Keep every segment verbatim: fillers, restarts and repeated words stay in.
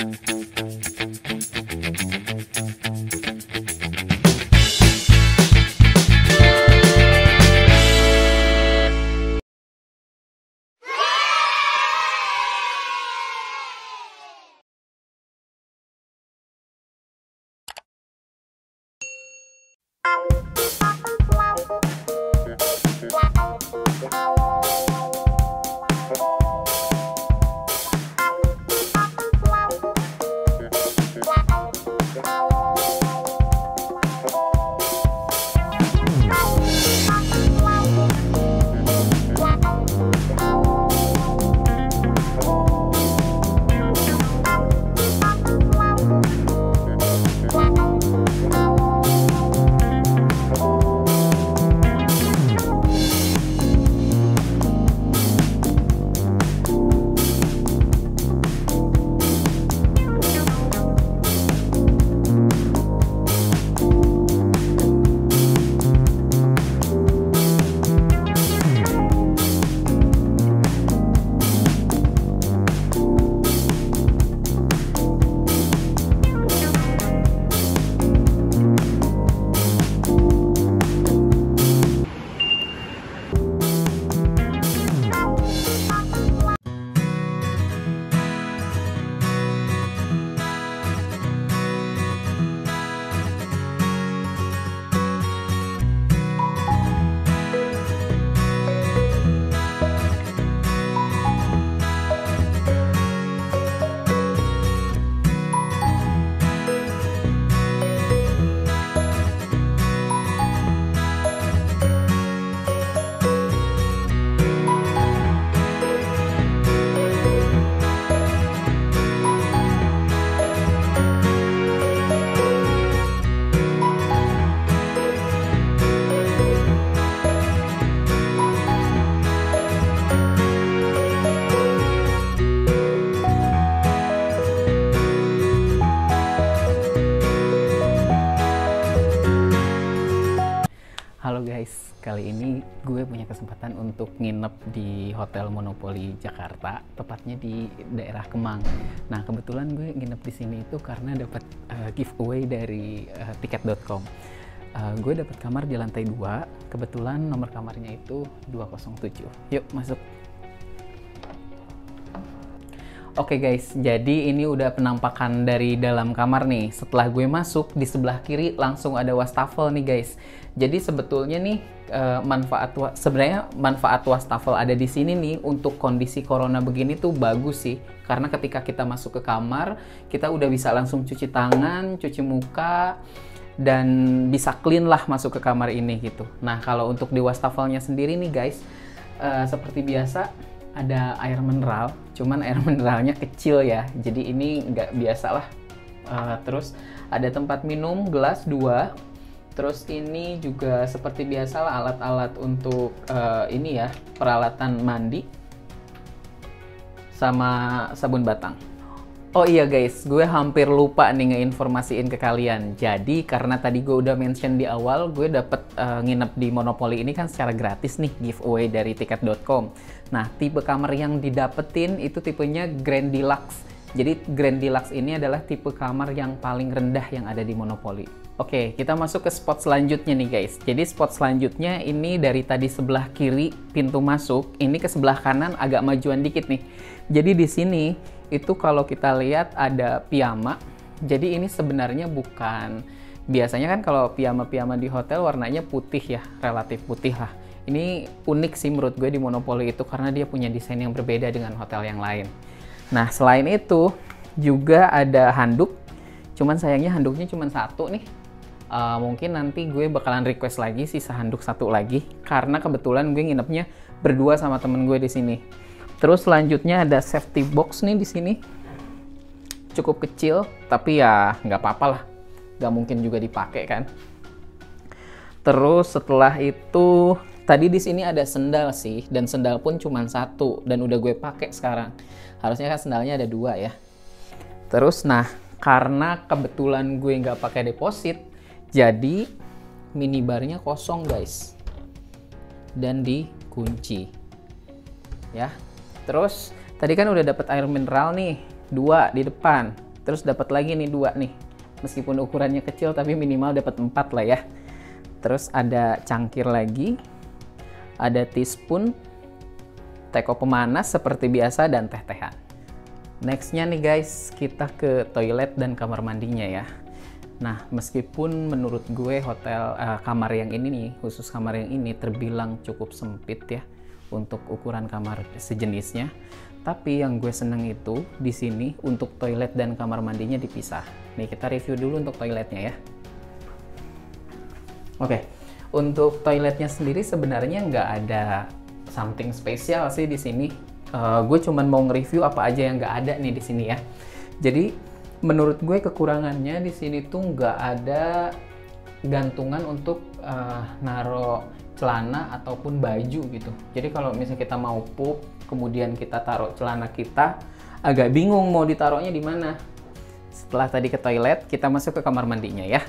Halo guys, kali ini gue punya kesempatan untuk nginep di Hotel Monopoly Jakarta, tepatnya di daerah Kemang. Nah, kebetulan gue nginep di sini itu karena dapat uh, giveaway dari uh, tiket dot com. Uh, gue dapat kamar di lantai dua, kebetulan nomor kamarnya itu dua nol tujuh. Yuk masuk. Oke guys, jadi ini udah penampakan dari dalam kamar nih. Setelah gue masuk, di sebelah kiri langsung ada wastafel nih guys. Jadi sebetulnya nih manfaat sebenarnya manfaat wastafel ada di sini nih untuk kondisi corona begini tuh bagus sih. Karena ketika kita masuk ke kamar, kita udah bisa langsung cuci tangan, cuci muka, dan bisa clean lah masuk ke kamar ini gitu. Nah, kalau untuk di wastafelnya sendiri nih guys, uh, seperti biasa ada air mineral, cuman air mineralnya kecil ya, jadi ini nggak biasa lah. Uh, terus ada tempat minum, gelas dua. Terus ini juga seperti biasa lah alat-alat untuk uh, ini ya, peralatan mandi sama sabun batang. Oh iya guys, gue hampir lupa nih ngeinformasiin ke kalian. Jadi karena tadi gue udah mention di awal, gue dapet uh, nginep di Monopoly ini kan secara gratis nih, giveaway dari tiket dot com. Nah, tipe kamar yang didapetin itu tipenya Grand Deluxe. Jadi Grand Deluxe ini adalah tipe kamar yang paling rendah yang ada di Monopoly. Oke, kita masuk ke spot selanjutnya nih guys. Jadi spot selanjutnya ini dari tadi sebelah kiri pintu masuk, ini ke sebelah kanan agak majuan dikit nih. Jadi di sini itu kalau kita lihat ada piyama. Jadi ini sebenarnya bukan, biasanya kan kalau piyama-piyama di hotel warnanya putih ya, relatif putih lah. Ini unik sih menurut gue di Monopoly itu karena dia punya desain yang berbeda dengan hotel yang lain. Nah, selain itu juga ada handuk. Cuman sayangnya handuknya cuma satu nih. Uh, mungkin nanti gue bakalan request lagi sisa handuk satu lagi karena kebetulan gue nginepnya berdua sama temen gue di sini. Terus selanjutnya ada safety box nih di sini, cukup kecil tapi ya nggak apa-apa lah, nggak mungkin juga dipakai kan. Terus setelah itu tadi di sini ada sendal sih, dan sendal pun cuma satu dan udah gue pakai sekarang. Harusnya kan sendalnya ada dua ya. Terus nah karena kebetulan gue nggak pakai deposit, jadi minibarnya kosong guys dan dikunci ya. Terus tadi kan udah dapet air mineral nih dua di depan. Terus dapat lagi nih dua nih. Meskipun ukurannya kecil tapi minimal dapat empat lah ya. Terus ada cangkir lagi. Ada teaspoon, teko pemanas seperti biasa, dan teh-tehan. Nextnya nih guys, kita ke toilet dan kamar mandinya ya. Nah, meskipun menurut gue hotel uh, kamar yang ini nih, khusus kamar yang ini terbilang cukup sempit ya untuk ukuran kamar sejenisnya, tapi yang gue seneng itu di sini untuk toilet dan kamar mandinya dipisah. Nih kita review dulu untuk toiletnya ya. Oke, untuk toiletnya sendiri sebenarnya nggak ada something spesial sih di sini. Uh, gue cuman mau nge-review apa aja yang nggak ada nih di sini ya. Jadi menurut gue kekurangannya di sini tuh nggak ada gantungan untuk uh, naro celana ataupun baju gitu. Jadi kalau misalnya kita mau pup, kemudian kita taruh celana kita, agak bingung mau ditaruhnya di mana. Setelah tadi ke toilet, kita masuk ke kamar mandinya ya.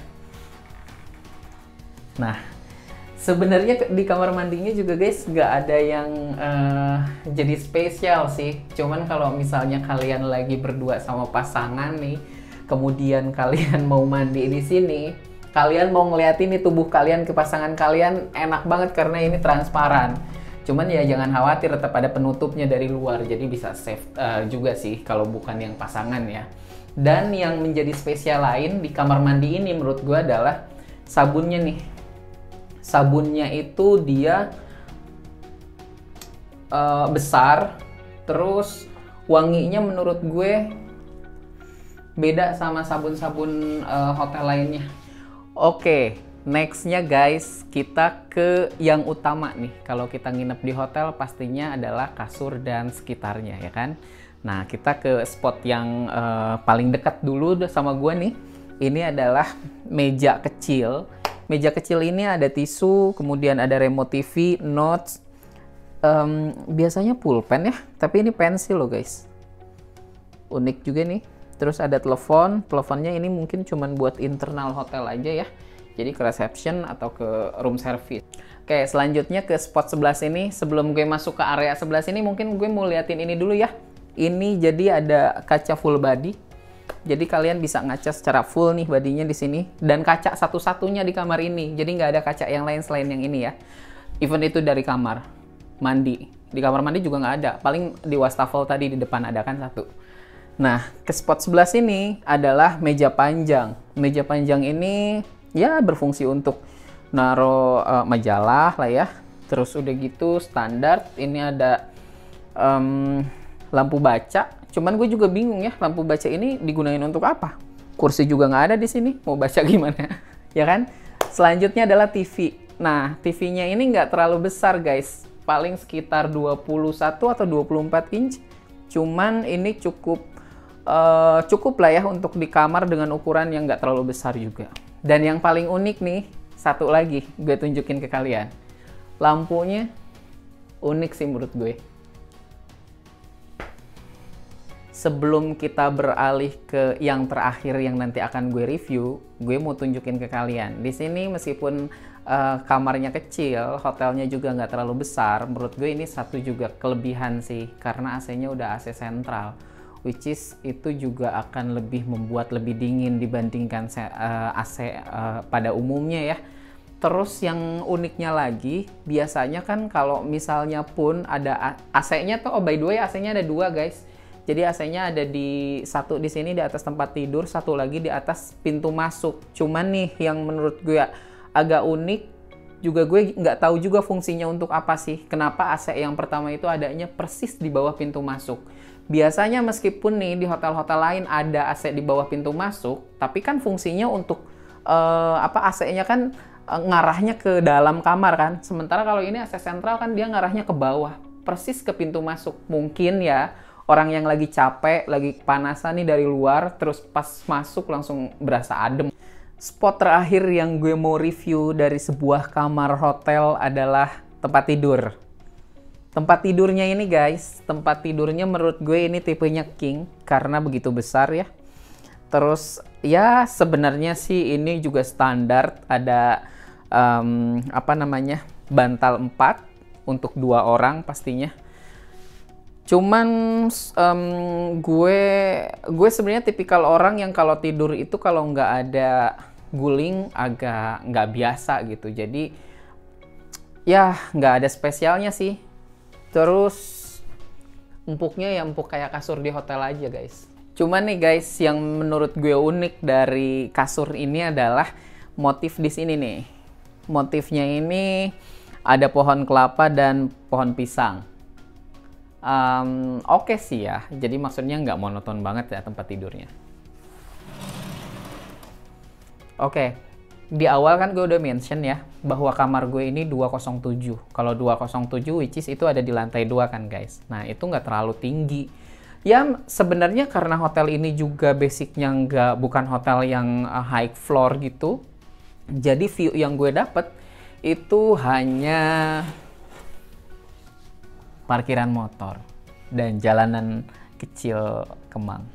Nah, sebenarnya di kamar mandinya juga guys nggak ada yang uh, jadi spesial sih. Cuman kalau misalnya kalian lagi berdua sama pasangan nih, kemudian kalian mau mandi di sini, kalian mau ngeliatin nih tubuh kalian ke pasangan kalian, enak banget karena ini transparan. Cuman ya jangan khawatir, tetap ada penutupnya dari luar, jadi bisa safe uh, juga sih kalau bukan yang pasangan ya. Dan yang menjadi spesial lain di kamar mandi ini menurut gue adalah sabunnya nih. Sabunnya itu dia uh, besar, terus wanginya menurut gue beda sama sabun-sabun uh, hotel lainnya. Oke, nextnya guys, kita ke yang utama nih. Kalau kita nginep di hotel pastinya adalah kasur dan sekitarnya ya kan. Nah, kita ke spot yang uh, paling dekat dulu sama gue nih. Ini adalah meja kecil. Meja kecil ini ada tisu, kemudian ada remote T V, notes, um, biasanya pulpen ya, tapi ini pensil loh guys. Unik juga nih. Terus ada telepon, teleponnya ini mungkin cuman buat internal hotel aja ya. Jadi ke reception atau ke room service. Oke, selanjutnya ke spot sebelah sini. Sebelum gue masuk ke area sebelah sini, mungkin gue mau liatin ini dulu ya. Ini jadi ada kaca full body. Jadi kalian bisa ngaca secara full nih badinya di sini, dan kaca satu-satunya di kamar ini. Jadi nggak ada kaca yang lain selain yang ini ya. Even itu dari kamar mandi. Di kamar mandi juga nggak ada. Paling di wastafel tadi di depan ada kan satu. Nah, ke spot sebelah sini adalah meja panjang. Meja panjang ini ya berfungsi untuk naro uh, majalah lah ya. Terus udah gitu standar. Ini ada um, lampu baca. Cuman gue juga bingung ya, lampu baca ini digunain untuk apa? Kursi juga nggak ada di sini, mau baca gimana? Ya kan? Selanjutnya adalah T V. Nah, T V-nya ini nggak terlalu besar guys. Paling sekitar dua puluh satu atau dua puluh empat inch. Cuman ini cukup uh, cukup lah ya untuk di kamar dengan ukuran yang nggak terlalu besar juga. Dan yang paling unik nih, satu lagi gue tunjukin ke kalian. Lampunya unik sih menurut gue. Sebelum kita beralih ke yang terakhir yang nanti akan gue review, gue mau tunjukin ke kalian. Di sini meskipun uh, kamarnya kecil, hotelnya juga nggak terlalu besar, menurut gue ini satu juga kelebihan sih, karena A C-nya udah A C sentral, which is itu juga akan lebih membuat lebih dingin dibandingkan uh, A C uh, pada umumnya ya. Terus yang uniknya lagi, biasanya kan kalau misalnya pun ada A C-nya tuh, oh by the way A C-nya ada dua guys. Jadi A C-nya ada di satu di sini di atas tempat tidur, satu lagi di atas pintu masuk. Cuman nih yang menurut gue agak unik, juga gue nggak tahu juga fungsinya untuk apa sih. Kenapa A C yang pertama itu adanya persis di bawah pintu masuk. Biasanya meskipun nih di hotel-hotel lain ada A C di bawah pintu masuk, tapi kan fungsinya untuk uh, apa A C-nya kan uh, ngarahnya ke dalam kamar kan. Sementara kalau ini A C sentral kan dia ngarahnya ke bawah, persis ke pintu masuk. Mungkin ya orang yang lagi capek, lagi kepanasan nih dari luar, terus pas masuk langsung berasa adem. Spot terakhir yang gue mau review dari sebuah kamar hotel adalah tempat tidur. Tempat tidurnya ini guys, tempat tidurnya menurut gue ini tipenya king, karena begitu besar ya. Terus ya sebenarnya sih ini juga standar, ada um, apa namanya bantal empat untuk dua orang pastinya. Cuman em, gue gue sebenarnya tipikal orang yang kalau tidur itu kalau nggak ada guling agak nggak biasa gitu. Jadi ya nggak ada spesialnya sih. Terus empuknya ya empuk kayak kasur di hotel aja guys. Cuman nih guys, yang menurut gue unik dari kasur ini adalah motif di sini nih. Motifnya ini ada pohon kelapa dan pohon pisang. Um, Oke okay sih ya, jadi maksudnya nggak monoton banget ya tempat tidurnya. Oke, okay. Di awal kan gue udah mention ya, bahwa kamar gue ini dua nol tujuh. Kalau dua nol tujuh which is itu ada di lantai dua kan guys. Nah itu nggak terlalu tinggi. Ya sebenarnya karena hotel ini juga basicnya nggak, bukan hotel yang uh, high floor gitu. Jadi view yang gue dapet itu hanya parkiran motor dan jalanan kecil Kemang.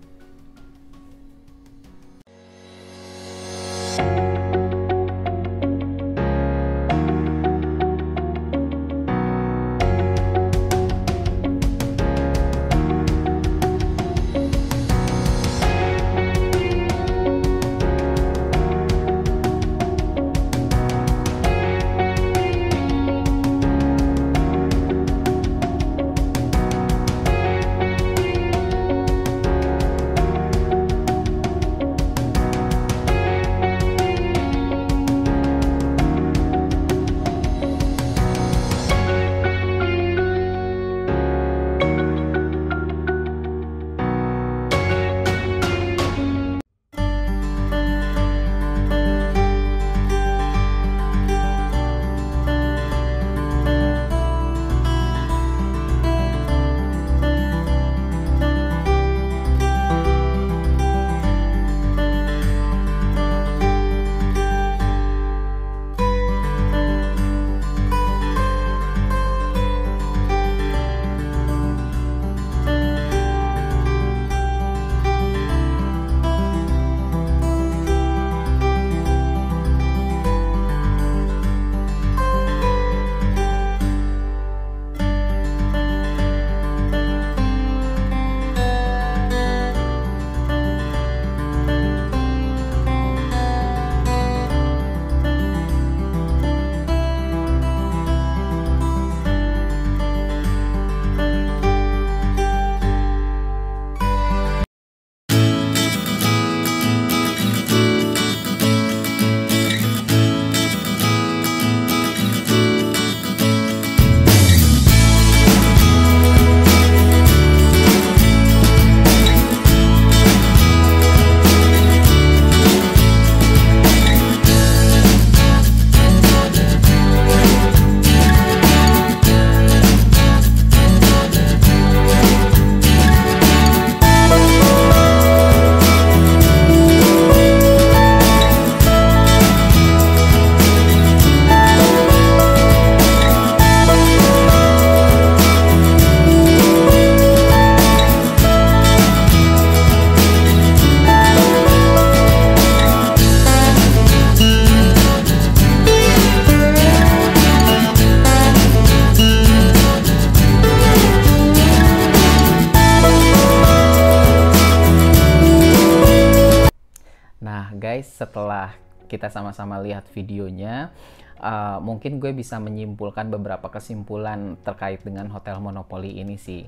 Guys, setelah kita sama-sama lihat videonya, uh, mungkin gue bisa menyimpulkan beberapa kesimpulan terkait dengan Hotel Monopoly ini sih.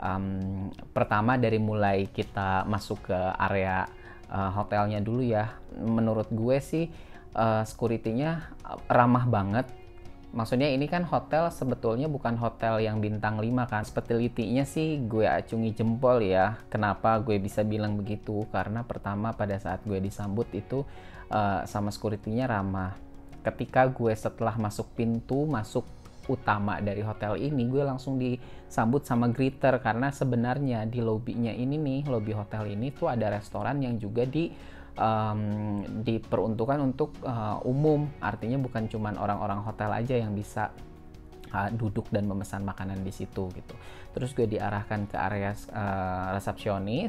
Um, pertama dari mulai kita masuk ke area uh, hotelnya dulu ya. Menurut gue sih uh, security-nya ramah banget. Maksudnya ini kan hotel sebetulnya bukan hotel yang bintang lima kan. Hospitality-nya sih gue acungi jempol ya. Kenapa gue bisa bilang begitu? Karena pertama pada saat gue disambut itu uh, sama security-nya ramah. Ketika gue setelah masuk pintu masuk utama dari hotel ini, gue langsung disambut sama greeter. Karena sebenarnya di lobby-nya ini nih, lobby hotel ini tuh ada restoran yang juga di Um, diperuntukkan untuk uh, umum, artinya bukan cuman orang-orang hotel aja yang bisa uh, duduk dan memesan makanan di situ gitu. Terus gue diarahkan ke area uh, resepsionis,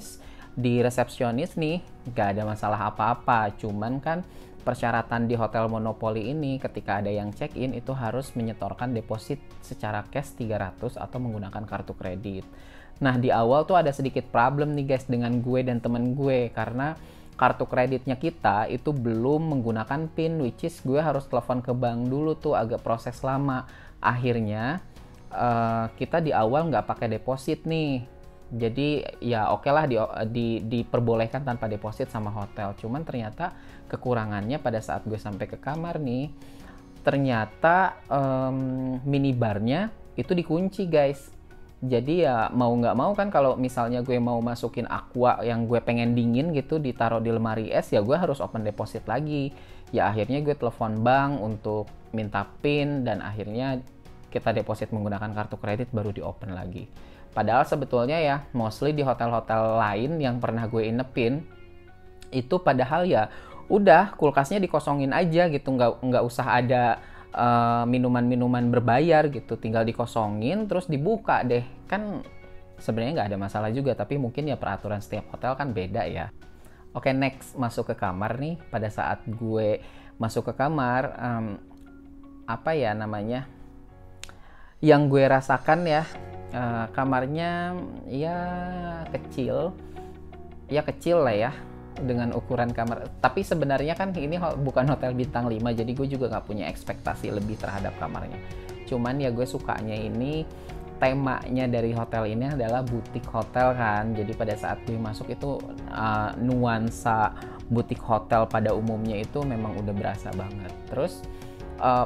di resepsionis nih nggak ada masalah apa-apa, cuman kan persyaratan di hotel Monopoly ini ketika ada yang check-in itu harus menyetorkan deposit secara cash tiga ratus atau menggunakan kartu kredit. Nah, di awal tuh ada sedikit problem nih guys dengan gue dan temen gue, karena kartu kreditnya kita itu belum menggunakan PIN, which is gue harus telepon ke bank dulu tuh, agak proses lama. Akhirnya uh, kita di awal nggak pakai deposit nih, jadi ya oke okay lah di, di, diperbolehkan tanpa deposit sama hotel. Cuman ternyata kekurangannya pada saat gue sampai ke kamar nih, ternyata um, minibarnya itu dikunci guys. Jadi ya mau nggak mau kan, kalau misalnya gue mau masukin aqua yang gue pengen dingin gitu ditaruh di lemari es, ya gue harus open deposit lagi. Ya akhirnya gue telepon bank untuk minta PIN dan akhirnya kita deposit menggunakan kartu kredit baru di open lagi. Padahal sebetulnya ya mostly di hotel-hotel lain yang pernah gue inepin itu padahal ya udah kulkasnya dikosongin aja gitu, nggak nggak usah ada Uh, minuman-minuman berbayar gitu, tinggal dikosongin terus dibuka deh, kan sebenarnya nggak ada masalah juga, tapi mungkin ya peraturan setiap hotel kan beda ya. Oke, next masuk ke kamar nih. Pada saat gue masuk ke kamar, um, apa ya namanya, yang gue rasakan ya, uh, kamarnya ya kecil, ya kecil lah ya dengan ukuran kamar. Tapi sebenarnya kan ini bukan hotel bintang lima, jadi gue juga nggak punya ekspektasi lebih terhadap kamarnya. Cuman ya gue sukanya ini temanya dari hotel ini adalah butik hotel kan. Jadi pada saat gue masuk itu uh, nuansa butik hotel pada umumnya itu memang udah berasa banget. Terus uh,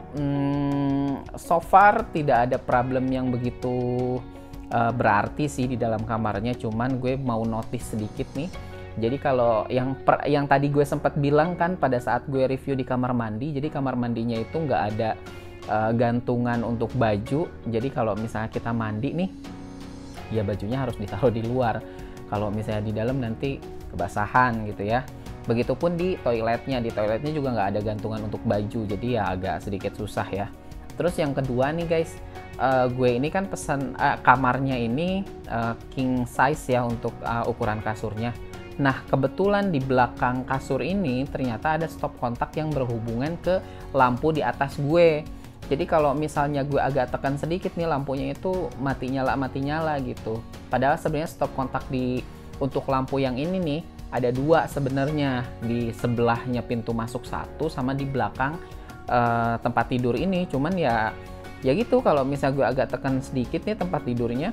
mm, so far tidak ada problem yang begitu uh, berarti sih di dalam kamarnya. Cuman gue mau notice sedikit nih. Jadi kalau yang per, yang tadi gue sempat bilang kan pada saat gue review di kamar mandi, jadi kamar mandinya itu nggak ada uh, gantungan untuk baju. Jadi kalau misalnya kita mandi nih, ya bajunya harus ditaruh di luar. Kalau misalnya di dalam nanti kebasahan gitu ya. Begitupun di toiletnya, di toiletnya juga nggak ada gantungan untuk baju, jadi ya agak sedikit susah ya. Terus yang kedua nih guys, uh, gue ini kan pesan uh, kamarnya ini uh, king size ya untuk uh, ukuran kasurnya. Nah, kebetulan di belakang kasur ini ternyata ada stop kontak yang berhubungan ke lampu di atas gue. Jadi kalau misalnya gue agak tekan sedikit nih, lampunya itu mati nyala mati nyala gitu. Padahal sebenarnya stop kontak di untuk lampu yang ini nih ada dua sebenarnya, di sebelahnya pintu masuk satu sama di belakang uh, tempat tidur ini. Cuman ya ya gitu, kalau misalnya gue agak tekan sedikit nih tempat tidurnya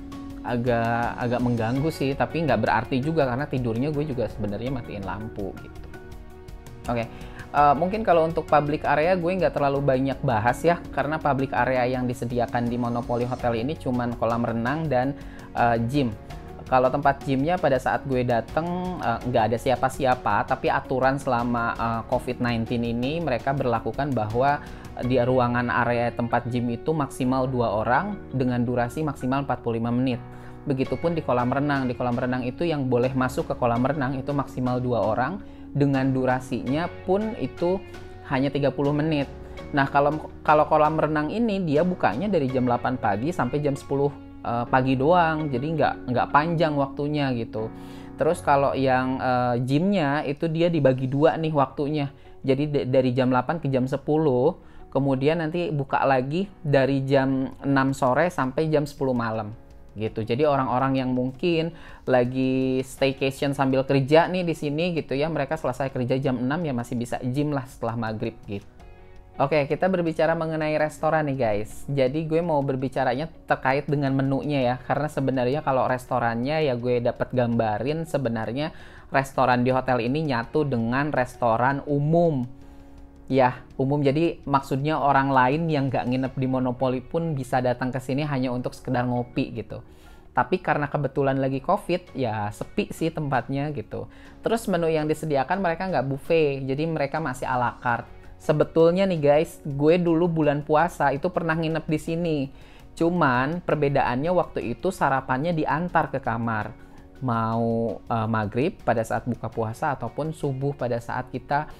agak agak mengganggu sih, tapi nggak berarti juga karena tidurnya gue juga sebenarnya matiin lampu gitu. Oke, okay. uh, mungkin kalau untuk public area gue nggak terlalu banyak bahas ya, karena public area yang disediakan di Monopoly Hotel ini cuman kolam renang dan uh, gym. Kalau tempat gymnya pada saat gue dateng uh, nggak ada siapa-siapa, tapi aturan selama uh, covid sembilan belas ini mereka berlakukan bahwa di ruangan area tempat gym itu maksimal dua orang dengan durasi maksimal empat puluh lima menit. Begitupun di kolam renang. Di kolam renang itu yang boleh masuk ke kolam renang itu maksimal dua orang dengan durasinya pun itu hanya tiga puluh menit. Nah, kalau kalau kolam renang ini dia bukanya dari jam delapan pagi sampai jam sepuluh uh, pagi doang. Jadi nggak nggak panjang waktunya gitu. Terus kalau yang uh, gymnya itu dia dibagi dua nih waktunya. Jadi dari jam delapan ke jam sepuluh. Kemudian nanti buka lagi dari jam enam sore sampai jam sepuluh malam gitu. Jadi orang-orang yang mungkin lagi staycation sambil kerja nih di sini gitu ya, mereka selesai kerja jam enam ya masih bisa gym lah setelah maghrib gitu. Oke, kita berbicara mengenai restoran nih guys. Jadi gue mau berbicaranya terkait dengan menunya ya, karena sebenarnya kalau restorannya ya gue dapat gambarin sebenarnya restoran di hotel ini nyatu dengan restoran umum. Ya, umum, jadi maksudnya orang lain yang nggak nginep di Monopoly pun bisa datang ke sini hanya untuk sekedar ngopi gitu. Tapi karena kebetulan lagi COVID, ya sepi sih tempatnya gitu. Terus menu yang disediakan mereka nggak buffet, jadi mereka masih à la carte. Sebetulnya nih guys, gue dulu bulan puasa itu pernah nginep di sini. Cuman perbedaannya waktu itu sarapannya diantar ke kamar. Mau uh, maghrib pada saat buka puasa ataupun subuh pada saat kita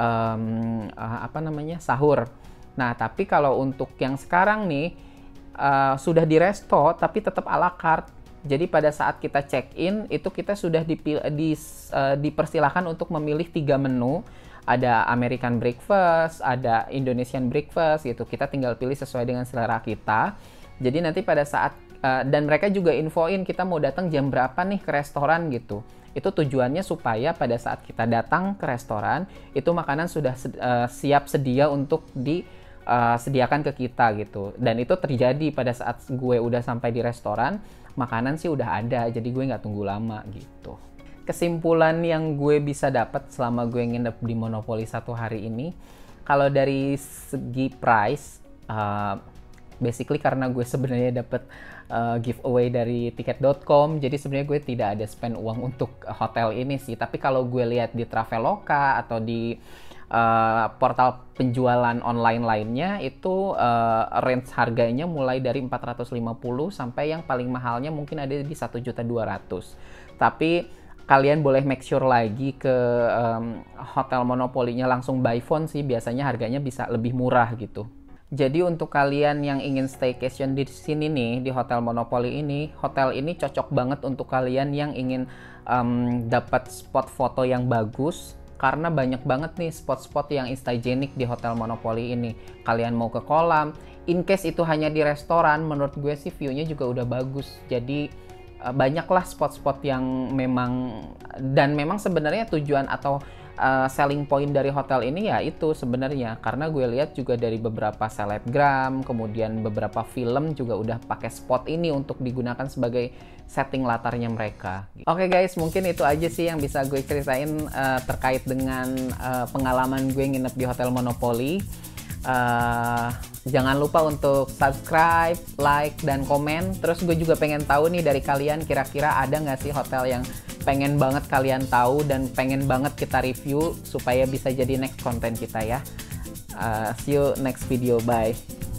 Um, uh, apa namanya sahur. Nah, tapi kalau untuk yang sekarang nih uh, sudah di resto tapi tetap à la carte. Jadi pada saat kita check-in itu kita sudah dipil- di, uh, dipersilahkan untuk memilih tiga menu. Ada American breakfast, ada Indonesian breakfast gitu. Kita tinggal pilih sesuai dengan selera kita. Jadi nanti pada saat uh, dan mereka juga infoin kita mau datang jam berapa nih ke restoran gitu. Itu tujuannya supaya pada saat kita datang ke restoran, itu makanan sudah uh, siap sedia untuk disediakan uh, ke kita gitu. Dan itu terjadi pada saat gue udah sampai di restoran, makanan sih udah ada, jadi gue nggak tunggu lama gitu. Kesimpulan yang gue bisa dapat selama gue nginep di Monopoly satu hari ini, kalau dari segi price, uh, basically karena gue sebenarnya dapat uh, giveaway dari tiket dot com, jadi sebenarnya gue tidak ada spend uang untuk hotel ini sih. Tapi kalau gue lihat di Traveloka atau di uh, portal penjualan online lainnya, itu uh, range harganya mulai dari empat ratus lima puluh sampai yang paling mahalnya mungkin ada di satu juta dua ratus ribu. Tapi kalian boleh make sure lagi ke um, hotel Monopoly-nya langsung by phone sih, biasanya harganya bisa lebih murah gitu. Jadi untuk kalian yang ingin staycation di sini nih, di Hotel Monopoly ini, hotel ini cocok banget untuk kalian yang ingin um, dapat spot foto yang bagus, karena banyak banget nih spot-spot yang instagenik di Hotel Monopoly ini. Kalian mau ke kolam, in case itu hanya di restoran, menurut gue sih view-nya juga udah bagus. Jadi uh, banyaklah spot-spot yang memang, dan memang sebenarnya tujuan atau Uh, selling point dari hotel ini ya itu sebenarnya, karena gue lihat juga dari beberapa selebgram, kemudian beberapa film juga udah pakai spot ini untuk digunakan sebagai setting latarnya mereka. Oke okay guys, mungkin itu aja sih yang bisa gue ceritain uh, terkait dengan uh, pengalaman gue nginep di Hotel Monopoly. Uh, jangan lupa untuk subscribe, like, dan komen. Terus gue juga pengen tahu nih dari kalian, kira-kira ada nggak sih hotel yang pengen banget kalian tahu dan pengen banget kita review supaya bisa jadi next konten kita ya. Uh, see you next video, bye.